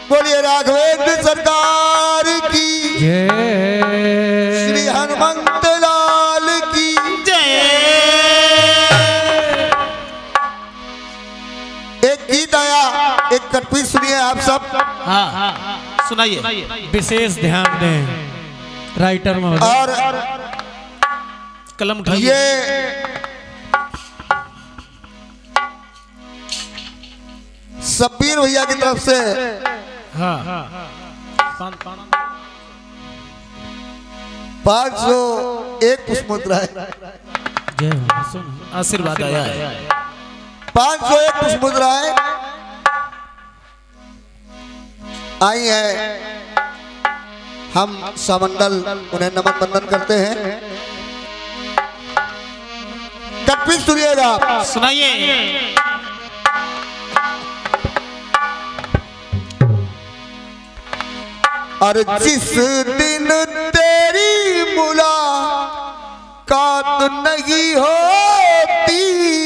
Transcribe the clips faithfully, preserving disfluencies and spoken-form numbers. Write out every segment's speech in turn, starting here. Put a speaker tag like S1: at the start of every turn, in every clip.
S1: बोलिए राघवेंद्र सरकार की
S2: जय,
S1: श्री हनुमंत लाल की
S3: जय।
S1: एक गीत आया, एक कटपी सुनिए आप सब।
S3: हाँ हाँ सुनाइए।
S2: विशेष ध्यान दें राइटर महोदय।
S1: और
S3: कलम उठाइए।
S1: ये शब्बीर भैया की तरफ से
S3: हाँ पान पान
S1: पाँच सौ एक पुष्प मुद्रा है।
S2: जय हो, सुन
S3: आशीर्वाद आया है।
S1: पाँच सौ एक पुष्प मुद्राएं आई है। हम समंडल उन्हें नमन बंदन करते हैं। कटपी सुनिएगा आप।
S3: सुनाइए।
S1: और जिस दिन तेरी मुलाकात नहीं होती,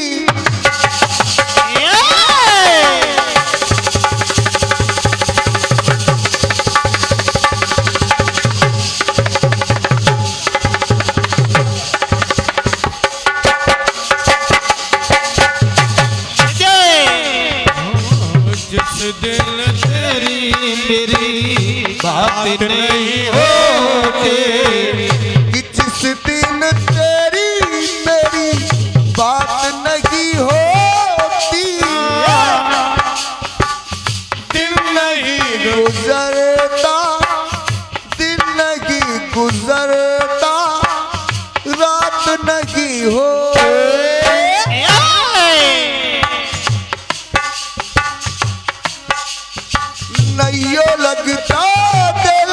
S3: जिस दिल तेरी मेरी बात नहीं होती,
S1: कि जिस दिन तेरी मेरी बात नहीं होती,
S3: दिन नहीं
S1: गुजरता दिन नहीं गुजरता, रात नहीं हो नैयो लगता दिल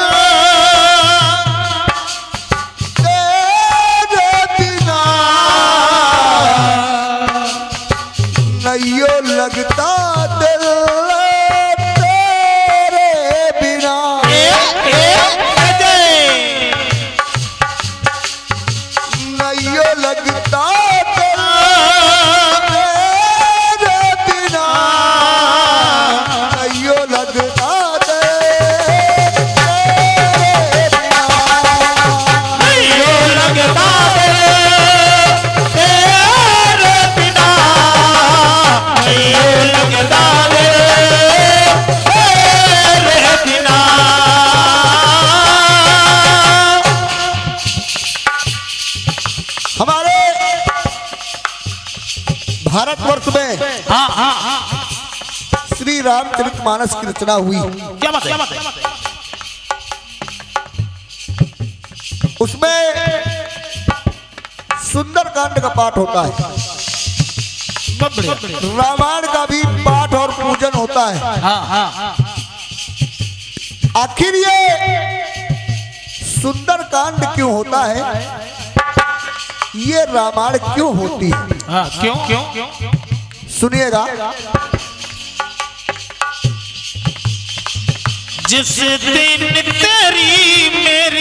S1: तेरे बिना, नैयो लगता दिल तेरे बिना, नैयो लगता दिल तेरे बिना, नैयो लगता हमारे भारतवर्ष में
S3: हाँ हाँ हाँ
S1: श्री रामचरितमानस की रचना हुई।
S3: क्या बात है?
S1: उसमें सुंदरकांड का पाठ होता है,
S3: बहुत बढ़िया।
S1: रामायण का भी पाठ और पूजन होता है।
S3: हाँ हाँ
S1: आखिर ये सुंदरकांड क्यों होता है, ये रामायण क्यों होती है,
S3: हाँ क्यों क्यों क्यों
S1: सुनिएगा।
S3: जिस दिन तेरी मेरी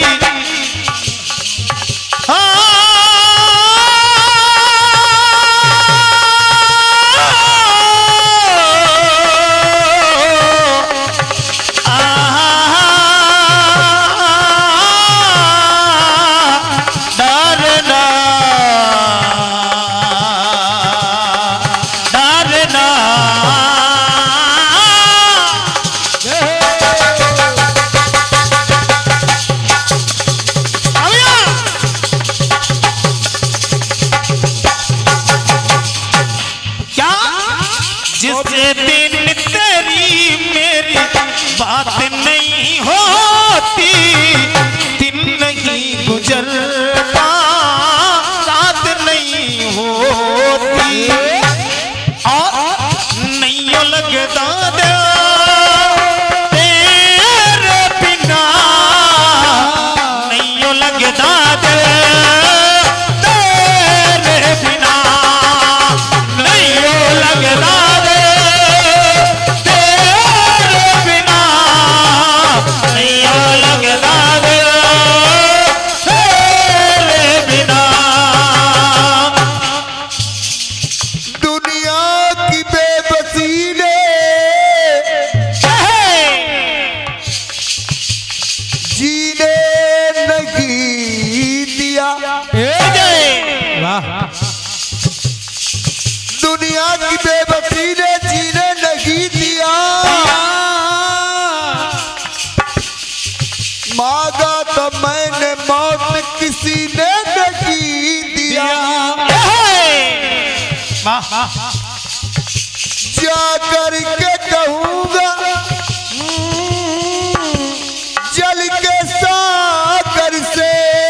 S3: बात नहीं होती, दिन नहीं गुजरता, रात नहीं होती, और नहीं लगता तेरे बिना, नहीं लगता तेरे बिना, नहीं लगता नहीं
S1: तो मैंने मौत किसी ने नहीं दिया। जा करके कहूंगा जल के सागर से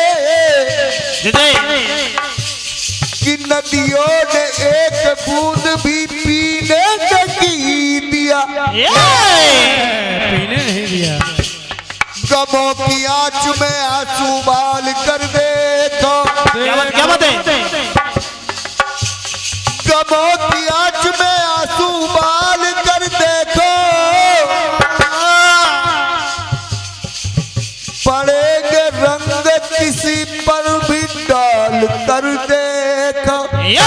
S1: कि नदियों ने एक बूंद भी पीने नहीं दिया।
S2: पीने नहीं दिया।
S1: गमों की आंच में आंसू बाल कर देखो।
S3: क्या बात है?
S1: गमों की आंच में आंसू बाल कर देखो, पड़ेंगे रंग किसी पर भी डाल कर देखो।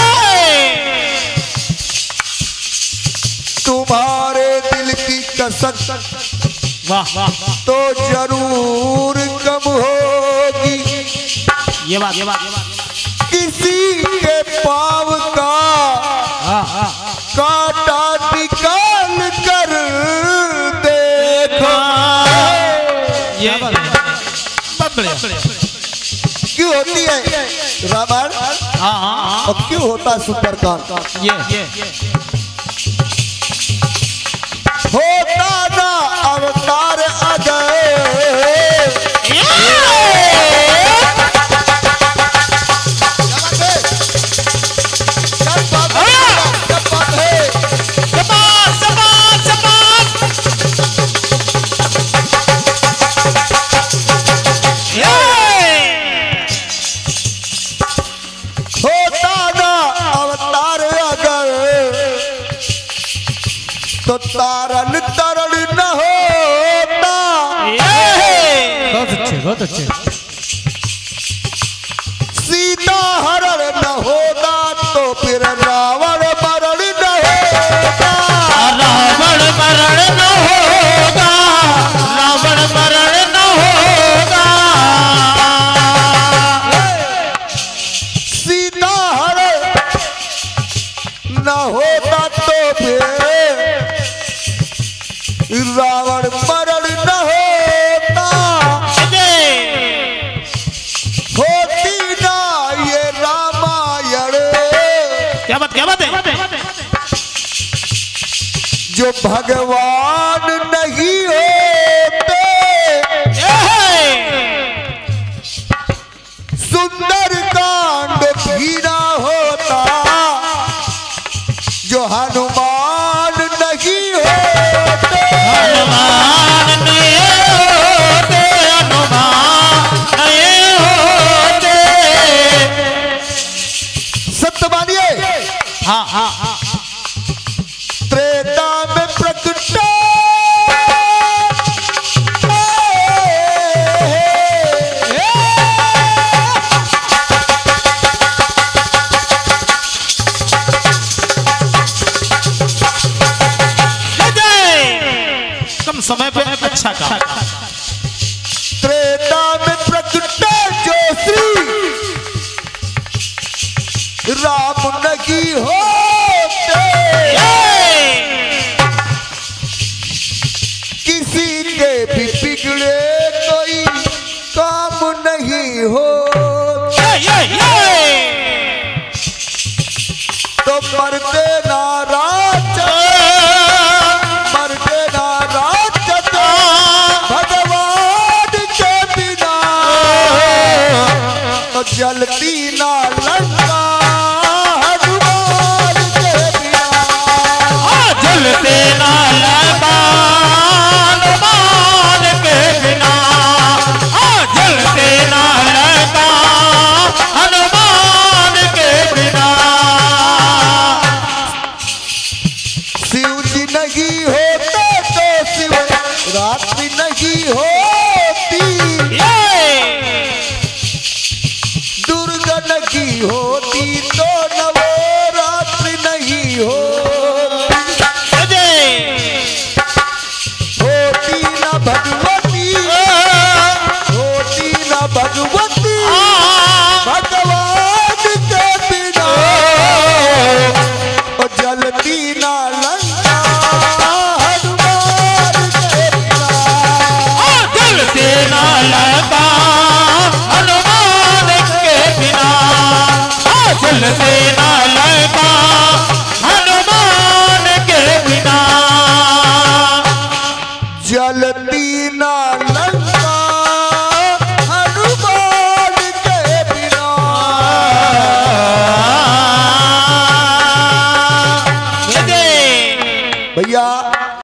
S1: तुम्हारे दिल की कसक
S3: वाह वाह
S1: तो जरूर कम होगी।
S3: ये बात ये बात
S1: किसी के पाँव का कांटा निकाल कर देखो।
S3: ये बात बढ़िया।
S1: क्यों होती है रावण
S3: हाँ हाँ
S1: और क्यों होता सुंदरकांड?
S3: ये ये
S1: होता ना अवतार अजय। तो तारण तरण न होता।
S2: बहुत अच्छे बहुत अच्छे।
S1: सीता हरण न होता तो फिर रावण मरण न होता।
S3: रावण मरण न होगा, रावण मरण न होगा।
S1: सीता हरण न होता तो फिर रावण मरण न होता। होती ना ये रामायण।
S3: क्या बात क्या बात है?
S1: जो भगवान नहीं होते, सुंदर कांड भी ना होता। जो हनुमान नहीं होते,
S3: हनुमान नहीं होते, हनुमान नहीं होते।
S1: सत्य मानिए।
S3: हाँ हाँ हाँ
S1: त्रेता में प्रकटा
S3: कम समय पे अच्छा काम।
S1: त्रेता में प्रकटा जो श्री राम नहीं होते। किसी के भी बिगड़े कोई काम नहीं हो तो मरते नाराज, मरते नाराज भगवान के बिना तो जलती ना लंका। हनुमान के बिना
S3: जलते ना लंका, हनुमान के बिना जलते ना लंका, हनुमान के बिना।
S1: शिव जी नहीं होते तो शिव रात्रि नहीं होती। दुर्गा नहीं होती तो नवरात्रि नहीं होती। होती ना भगवती, होती ना भगवती भगवान के बिना और जलती ना लंका। हनुमान के बिना
S3: जलते ना लंका,
S1: जलती ना